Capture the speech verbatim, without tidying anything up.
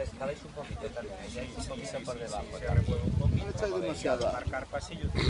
escaláis un poquito también, ahí hay un poquito por debajo. Se remueve un poquito, No le echáis demasiado. marcar pasillos.